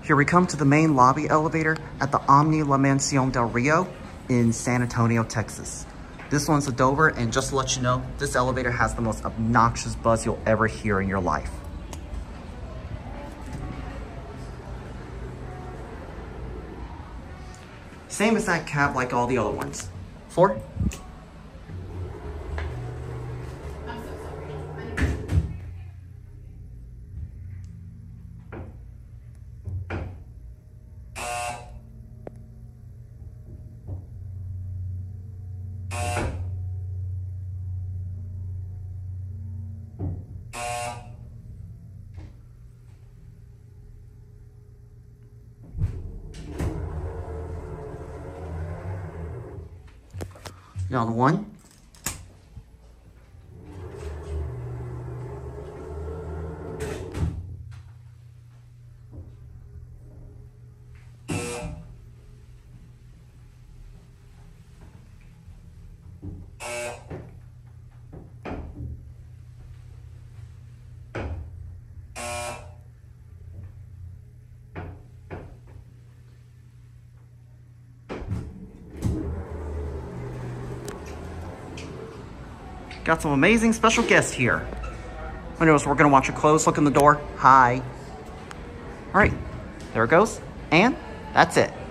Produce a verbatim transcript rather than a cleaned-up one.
Here we come to the main lobby elevator at the Omni La Mansión del Rio in San Antonio, Texas. This one's a Dover, and just to let you know, this elevator has the most obnoxious buzz you'll ever hear in your life. Same as that cab like all the other ones. Four. Now the one. Got some amazing special guests here. Anyways, we're gonna watch a close look in the door. Hi. All right, there it goes. And that's it.